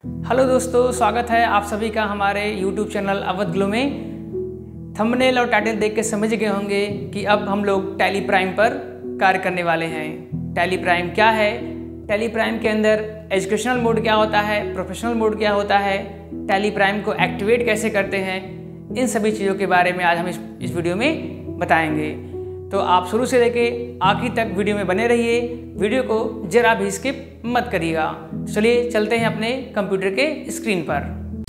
Hello दोस्तों, स्वागत है आप सभी का हमारे YouTube चैनल अवध ग्लो में। थंबनेल और टाइटल देख के समझ गए होंगे कि अब हम लोग टैली प्राइम पर कार्य करने वाले हैं। टैली प्राइम क्या है, टैली प्राइम के अंदर एजुकेशनल मोड क्या होता है, प्रोफेशनल मोड क्या होता है, टैली प्राइम को एक्टिवेट कैसे करते हैं, इन सभी चीज़ों के बारे में आज हम इस वीडियो में बताएंगे। तो आप शुरू से लेके आखिर तक वीडियो में बने रहिए, वीडियो को जरा भी स्किप मत करिएगा। चलिए चलते हैं अपने कंप्यूटर के स्क्रीन पर।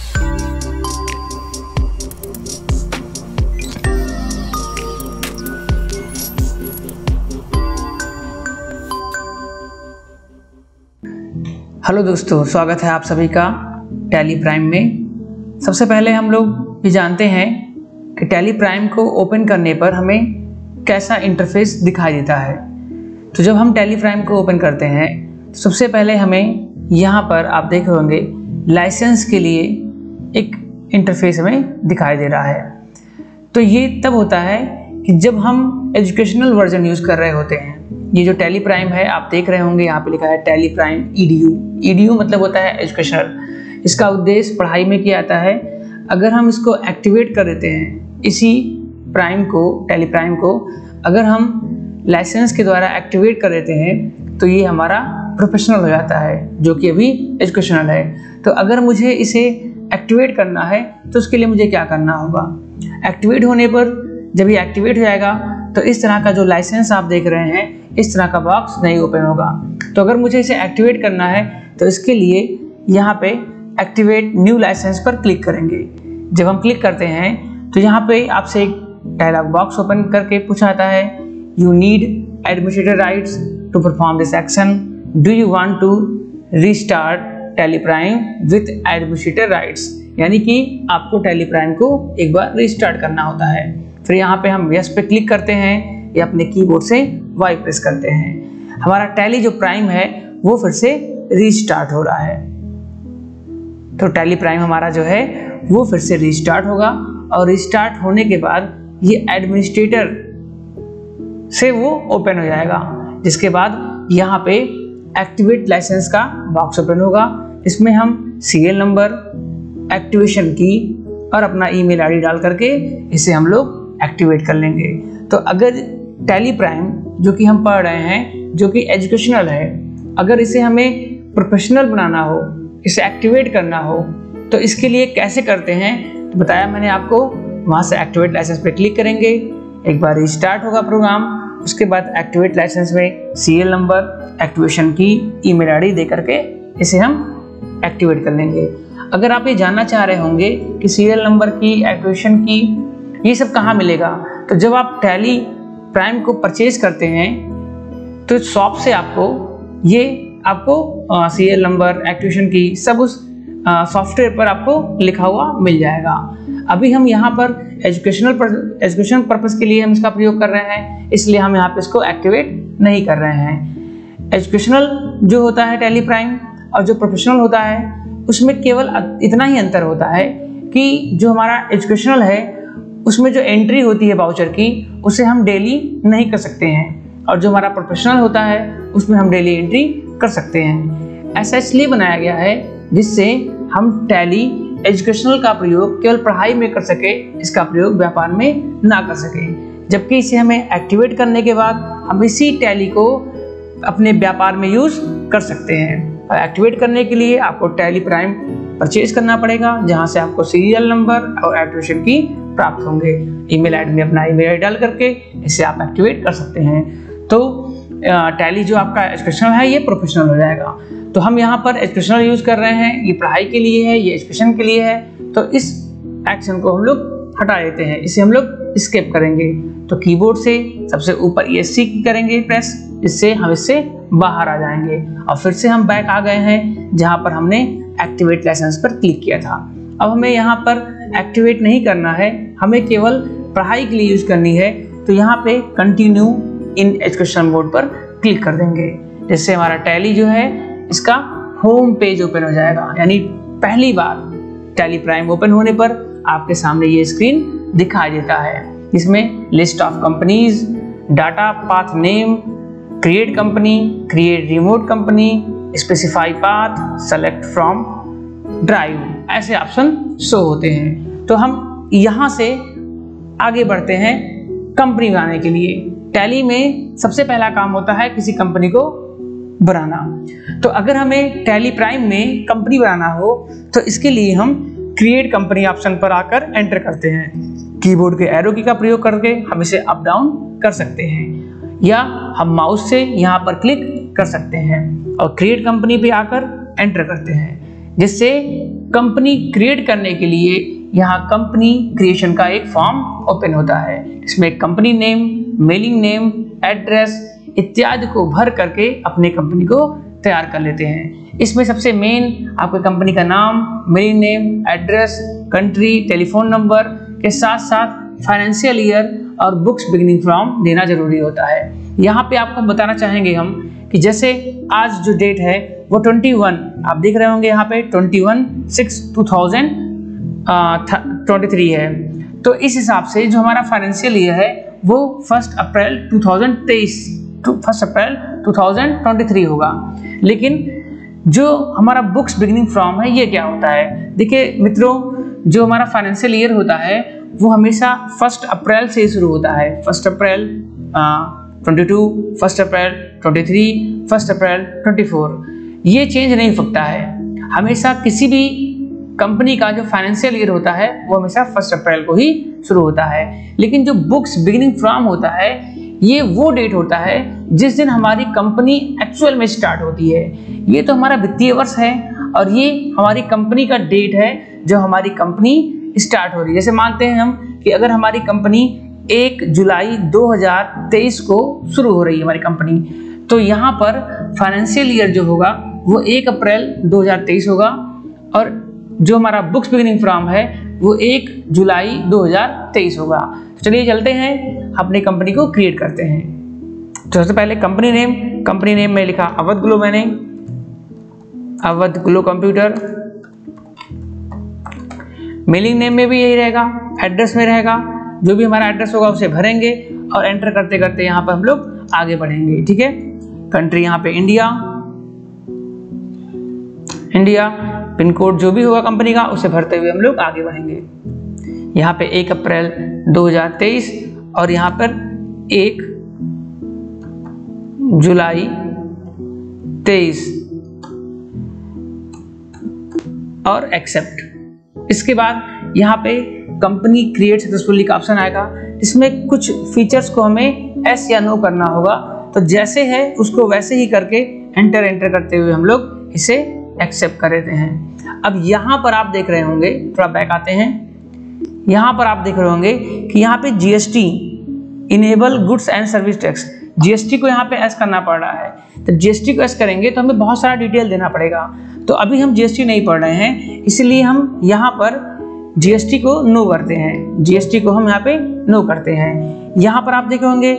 हेलो दोस्तों, स्वागत है आप सभी का टैली प्राइम में। सबसे पहले हम लोग ये जानते हैं कि टैली प्राइम को ओपन करने पर हमें कैसा इंटरफेस दिखाई देता है। तो जब हम टैली प्राइम को ओपन करते हैं तो सबसे पहले हमें यहाँ पर आप देखे होंगे लाइसेंस के लिए एक इंटरफेस हमें दिखाई दे रहा है। तो ये तब होता है कि जब हम एजुकेशनल वर्जन यूज़ कर रहे होते हैं। ये जो टैली प्राइम है आप देख रहे होंगे, यहाँ पे लिखा है टैली प्राइम EDU मतलब होता है एजुकेशनल। इसका उद्देश्य पढ़ाई में किया जाता है। अगर हम इसको एक्टिवेट कर देते हैं, इसी प्राइम को, टैली प्राइम को अगर हम लाइसेंस के द्वारा एक्टिवेट कर देते हैं तो ये हमारा प्रोफेशनल हो जाता है, जो कि अभी एजुकेशनल है। तो अगर मुझे इसे एक्टिवेट करना है तो उसके लिए मुझे क्या करना होगा। एक्टिवेट होने पर जब ये एक्टिवेट हो जाएगा तो इस तरह का जो लाइसेंस आप देख रहे हैं, इस तरह का बॉक्स नहीं ओपन होगा। तो अगर मुझे इसे एक्टिवेट करना है तो इसके लिए यहाँ पे एक्टिवेट न्यू लाइसेंस पर क्लिक करेंगे। जब हम क्लिक करते हैं तो यहाँ पे आपसे एक डायलॉग बॉक्स ओपन करके पूछा जाता है, you need administrator rights to perform this action, do you want to restart Tally Prime with administrator rights, यानी कि आपको टैली प्राइम को एक बार रीस्टार्ट करना होता है। फिर यहाँ पे हम यस पे क्लिक करते हैं या अपने कीबोर्ड से वाई प्रेस करते हैं। हमारा टैली जो प्राइम है वो फिर से रीस्टार्ट हो रहा है। तो टैली प्राइम हमारा जो है वो फिर से रीस्टार्ट होगा और रीस्टार्ट होने के बाद ये एडमिनिस्ट्रेटर से वो ओपन हो जाएगा, जिसके बाद यहाँ पे एक्टिवेट लाइसेंस का बॉक्स ओपन होगा। इसमें हम सीरियल नंबर, एक्टिवेशन की और अपना ईमेल आईडी डाल करके इसे हम लोग एक्टिवेट कर लेंगे। तो अगर टैली प्राइम जो कि हम पढ़ रहे हैं, जो कि एजुकेशनल है, अगर इसे हमें प्रोफेशनल बनाना हो, इसे एक्टिवेट करना हो, तो इसके लिए कैसे करते हैं तो बताया मैंने आपको। वहाँ से एक्टिवेट लाइसेंस पे क्लिक करेंगे, एक बार रिस्टार्ट होगा प्रोग्राम। उसके बाद एक्टिवेट लाइसेंस में सीरियल नंबर, एक्टिवेशन की, ईमेल आईडी दे करके इसे हम एक्टिवेट कर लेंगे। अगर आप ये जानना चाह रहे होंगे कि सीरियल नंबर की, एक्टिवेशन की, ये सब कहाँ मिलेगा, तो जब आप टैली प्राइम को परचेज करते हैं तो शॉप से आपको सीरियल नंबर, एक्टिवेशन की सब उस सॉफ्टवेयर पर आपको लिखा हुआ मिल जाएगा। अभी हम यहाँ पर एजुकेशन पर्पस के लिए हम इसका प्रयोग कर रहे हैं, इसलिए हम यहाँ पे इसको एक्टिवेट नहीं कर रहे हैं। एजुकेशनल जो होता है टैली प्राइम और जो प्रोफेशनल होता है उसमें केवल इतना ही अंतर होता है कि जो हमारा एजुकेशनल है उसमें जो एंट्री होती है वाउचर की, उसे हम डेली नहीं कर सकते हैं, और जो हमारा प्रोफेशनल होता है उसमें हम डेली एंट्री कर सकते हैं। ऐसा इसलिए बनाया गया है जिससे हम टैली एजुकेशनल का प्रयोग केवल पढ़ाई में कर सके, इसका प्रयोग व्यापार में ना कर सके। जबकि इसे हमें एक्टिवेट करने के बाद हम इसी टैली को अपने व्यापार में यूज कर सकते हैं। और एक्टिवेट करने के लिए आपको टैली प्राइम परचेज करना पड़ेगा, जहां से आपको सीरियल नंबर और एक्टिवेशन की प्राप्त होंगे। ईमेल आईडी में अपना ईमेल आईडी डाल करके इसे आप एक्टिवेट कर सकते हैं। तो टैली जो आपका एजुकेशनल है ये प्रोफेशनल हो जाएगा। तो हम यहाँ पर एजुकेशनल यूज कर रहे हैं, ये पढ़ाई के लिए है, ये एजुकेशन के लिए है, तो इस एक्शन को हम लोग हटा देते हैं, इसे हम लोग स्किप करेंगे। तो कीबोर्ड से सबसे ऊपर ESC की करेंगे प्रेस, इससे हम इससे बाहर आ जाएंगे और फिर से हम बैक आ गए हैं जहाँ पर हमने एक्टिवेट लाइसेंस पर क्लिक किया था। अब हमें यहाँ पर एक्टिवेट नहीं करना है, हमें केवल पढ़ाई के लिए यूज करनी है। तो यहाँ पे कंटिन्यू इन एजुकेशन मोड पर क्लिक कर देंगे, जिससे हमारा टैली जो है इसका होम पेज ओपन हो जाएगा। यानी पहली बार टैली प्राइम ओपन होने पर आपके सामने ये स्क्रीन दिखाई देता है, इसमें list of companies, data path name, create company, create remote company, specify path, select from drive, ऐसे ऑप्शन शो होते हैं। तो हम यहाँ से आगे बढ़ते हैं कंपनी बनाने के लिए। टैली में सबसे पहला काम होता है किसी कंपनी को बनाना। तो अगर हमें टैली प्राइम में कंपनी बनाना हो तो इसके लिए हम क्रिएट कंपनी ऑप्शन पर आकर एंटर करते हैं। कीबोर्ड के एरो की का प्रयोग करके हम इसे अप डाउन कर सकते हैं या हम माउस से यहाँ पर क्लिक कर सकते हैं और क्रिएट कंपनी पे आकर एंटर करते हैं, जिससे कंपनी क्रिएट करने के लिए यहाँ कंपनी क्रिएशन का एक फॉर्म ओपन होता है। इसमें company name, mailing name, address इत्यादि को भर करके अपने कंपनी को तैयार कर लेते हैं। इसमें सबसे मेन आपके कंपनी का नाम, mailing name, address, country, telephone number के साथ साथ फाइनेंशियल ईयर और बुक्स बिगिनिंग फ्रॉम देना जरूरी होता है। यहाँ पे आपको बताना चाहेंगे हम कि जैसे आज जो डेट है वो 21, आप देख रहे होंगे यहाँ पे 21/6/2023 है। तो इस हिसाब से जो हमारा फाइनेंशियल ईयर है वो 1 अप्रैल 2023 होगा। लेकिन जो हमारा बुक्स बिगिनिंग फ्रॉम है ये क्या होता है? देखिए मित्रों, जो हमारा फाइनेंशियल ईयर होता है वो हमेशा 1 अप्रैल से शुरू होता है। 1 अप्रैल 22, 1 अप्रैल 23, 1 अप्रैल 24, ये चेंज नहीं हो सकता है। हमेशा किसी भी कंपनी का जो फाइनेंशियल ईयर होता है वो हमेशा 1 अप्रैल को ही शुरू होता है। लेकिन जो बुक्स बिगिनिंग फ्रॉम होता है ये वो डेट होता है जिस दिन हमारी कंपनी एक्चुअल में स्टार्ट होती है। ये तो हमारा वित्तीय वर्ष है और ये हमारी कंपनी का डेट है जो हमारी कंपनी स्टार्ट हो रही है। जैसे मानते हैं हम कि अगर हमारी कंपनी 1 जुलाई 2023 को शुरू हो रही है हमारी कंपनी, तो यहाँ पर फाइनेंशियल ईयर जो होगा वो 1 अप्रैल 2023 होगा और जो हमारा बुक्स बिगिनिंग फ्रॉम है वो 1 जुलाई 2023 होगा। तो चलिए चलते हैं अपनी कंपनी को क्रिएट करते हैं। तो सबसे पहले कंपनी नेम में लिखा अवध ग्लो, मैंने Awadh Glow computer. Mailing name में भी यही रहेगा, एड्रेस में रहेगा, जो भी हमारा एड्रेस होगा उसे भरेंगे और एंटर करते करते यहाँ पर हम लोग आगे बढ़ेंगे। ठीक है, कंट्री यहाँ पे इंडिया, पिन कोड जो भी होगा कंपनी का उसे भरते हुए हम लोग आगे बढ़ेंगे। यहाँ पे 1 अप्रैल 2023 और यहाँ पर 1 जुलाई 23 और एक्सेप्ट। इसके बाद यहाँ पे कंपनी क्रिएट सक्सेसफुली का ऑप्शन आएगा, इसमें कुछ फीचर्स को हमें एस या नो करना होगा। तो जैसे है उसको वैसे ही करके एंटर करते हुए हम लोग इसे एक्सेप्ट कर देते हैं। अब यहाँ पर आप देख रहे होंगे, थोड़ा बैक आते हैं, यहाँ पर आप देख रहे होंगे कि यहाँ पे GST enable goods and service tax, GST को यहाँ पे एस करना पड़ रहा है। तो जीएसटी को एस करेंगे तो हमें बहुत सारा डिटेल देना पड़ेगा। तो अभी हम जीएसटी नहीं पढ़ रहे हैं, इसलिए हम यहाँ पर जीएसटी को नो करते हैं। जीएसटी को हम यहाँ पे नो करते हैं। यहाँ पर आप देखे होंगे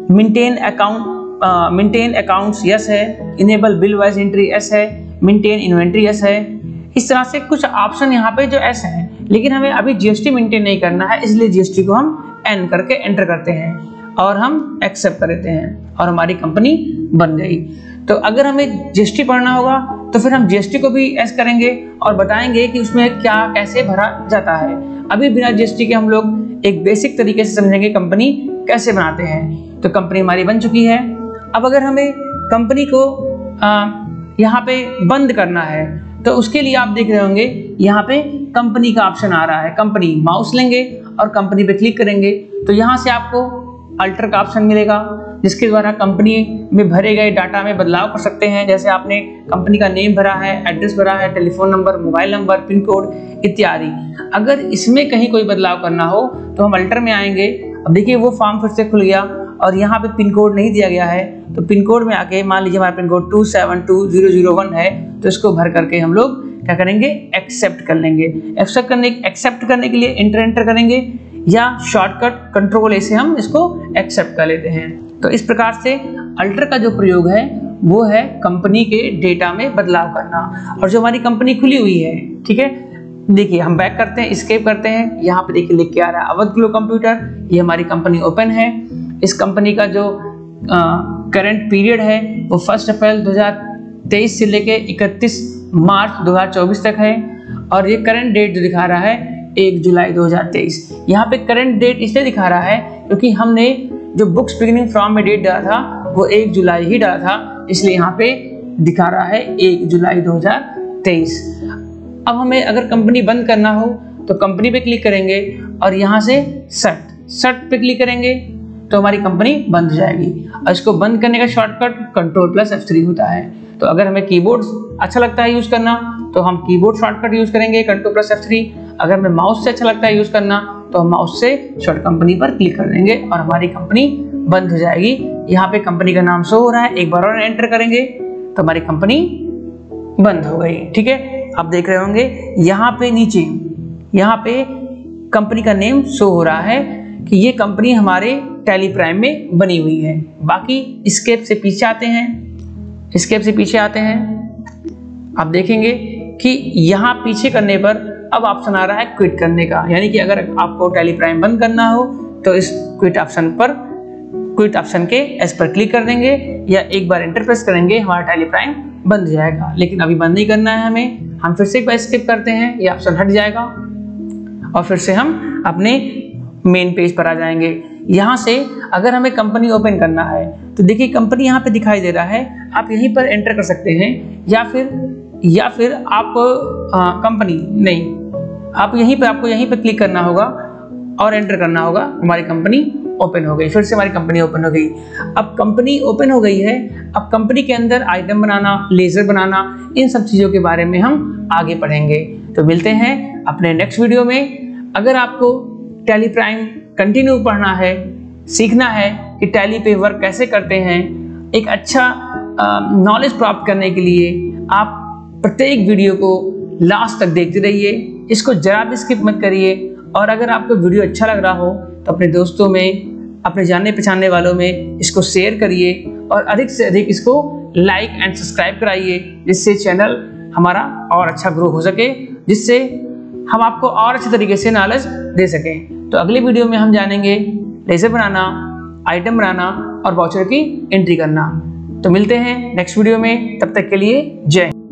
मेंटेन अकाउंट्स यस है, enable bill wise entry yes है, मेंटेन इन्वेंट्री यस है। इस तरह से कुछ ऑप्शन यहाँ पे जो एस हैं, लेकिन हमें अभी जीएसटी मेंटेन नहीं करना है, इसलिए जीएसटी को हम एन करके एंटर करते हैं और हम एक्सेप्ट कर देते हैं और हमारी कंपनी बन गई। तो अगर हमें जीएसटी पढ़ना होगा तो फिर हम जीएसटी को भी एस करेंगे और बताएंगे कि उसमें क्या कैसे भरा जाता है। अभी बिना जीएसटी के हम लोग एक बेसिक तरीके से समझेंगे कंपनी कैसे बनाते हैं। तो कंपनी हमारी बन चुकी है। अब अगर हमें कंपनी को यहाँ पे बंद करना है तो उसके लिए आप देख रहे होंगे यहाँ पे कंपनी का ऑप्शन आ रहा है। कंपनी, माउस लेंगे और कंपनी पे क्लिक करेंगे तो यहाँ से आपको अल्टर का ऑप्शन मिलेगा, जिसके द्वारा कंपनी में भरे गए डाटा में बदलाव कर सकते हैं। जैसे आपने कंपनी का नेम भरा है, एड्रेस भरा है, telephone number, mobile number, pin code इत्यादि। अगर इसमें कहीं कोई बदलाव करना हो तो हम अल्टर में आएंगे। अब देखिए वो फॉर्म फिर से खुल गया और यहाँ पे पिन कोड नहीं दिया गया है, तो पिन कोड में आके मान लीजिए हमारा पिन कोड 272001 है, तो इसको भर करके हम लोग क्या करेंगे, एक्सेप्ट कर लेंगे। एक्सेप्ट करने के लिए एंटर करेंगे या शॉर्टकट कंट्रोल ए से हम इसको एक्सेप्ट कर लेते हैं। तो इस प्रकार से अल्टर का जो प्रयोग है वो है कंपनी के डेटा में बदलाव करना। और जो हमारी कंपनी खुली हुई है, ठीक है, देखिए हम बैक करते हैं, एस्केप करते हैं। यहाँ पे देखिए लिख के आ रहा है अवध ग्लो कंप्यूटर, ये हमारी कंपनी ओपन है। इस कंपनी का जो करंट पीरियड है वो 1 अप्रैल 2023 से लेके 31 मार्च 2024 तक है और ये करंट डेट जो दिखा रहा है 1 जुलाई 2023। यहाँ पे करंट डेट इसलिए दिखा रहा है क्योंकि हमने जो बुक्स बिगिनिंग फ्रॉम में डेट डाला था वो 1 जुलाई ही डाला था, इसलिए यहाँ पे दिखा रहा है 1 जुलाई 2023। अब हमें अगर कंपनी बंद करना हो तो कंपनी पे क्लिक करेंगे और यहाँ से शट पे क्लिक करेंगे तो हमारी कंपनी बंद हो जाएगी। और इसको बंद करने का शॉर्टकट Ctrl+F3 होता है। तो अगर हमें कीबोर्ड अच्छा लगता है यूज करना तो हम कीबोर्ड शॉर्टकट यूज करेंगे Ctrl+F3। अगर हमें माउस से अच्छा लगता है यूज करना तो हम माउस से शॉर्ट कंपनी पर क्लिक कर देंगे और हमारी कंपनी बंद हो जाएगी। यहाँ पे कंपनी का नाम शो हो रहा है, एक बार और एंटर करेंगे तो हमारी कंपनी बंद हो गई। ठीक है, आप देख रहे होंगे यहाँ पे नीचे यहाँ पे कंपनी का नेम शो हो रहा है कि ये कंपनी हमारे टैली प्राइम में बनी हुई है। बाकी एस्केप से पीछे आते हैं, आप देखेंगे कि यहाँ पीछे करने पर अब ऑप्शन आ रहा है क्विट करने का, यानी कि अगर आपको टैली प्राइम बंद करना हो तो इस क्विट ऑप्शन के एस पर क्लिक कर देंगे या एक बार एंटर प्रेस करेंगे, हमारा टैली प्राइम बंद हो जाएगा। लेकिन अभी बंद नहीं करना है हमें, हम फिर से एक बार स्किप करते हैं, ये ऑप्शन हट जाएगा और फिर से हम अपने मेन पेज पर आ जाएंगे। यहाँ से अगर हमें कंपनी ओपन करना है तो देखिए कंपनी यहाँ पे दिखाई दे रहा है, आप यहीं पर एंटर कर सकते हैं या फिर आप कंपनी नहीं, आपको यहीं पे क्लिक करना होगा और एंटर करना होगा। हमारी कंपनी ओपन हो गई, फिर से हमारी कंपनी ओपन हो गई। अब कंपनी ओपन हो गई है, अब कंपनी के अंदर आइटम बनाना, लेजर बनाना, इन सब चीज़ों के बारे में हम आगे पढ़ेंगे। तो मिलते हैं अपने नेक्स्ट वीडियो में। अगर आपको टैली प्राइम कंटिन्यू पढ़ना है, सीखना है कि टैली पे वर्क कैसे करते हैं, एक अच्छा नॉलेज प्राप्त करने के लिए आप प्रत्येक वीडियो को लास्ट तक देखते रहिए, इसको जरा भी स्किप मत करिए। और अगर आपको वीडियो अच्छा लग रहा हो तो अपने दोस्तों में, अपने जानने पहचानने वालों में इसको शेयर करिए और अधिक से अधिक इसको लाइक एंड सब्सक्राइब कराइए, जिससे चैनल हमारा और अच्छा ग्रो हो सके, जिससे हम आपको और अच्छे तरीके से नॉलेज दे सकें। तो अगले वीडियो में हम जानेंगे लेजर बनाना, आइटम बनाना और वाउचर की एंट्री करना। तो मिलते हैं नेक्स्ट वीडियो में, तब तक के लिए जय हिंद।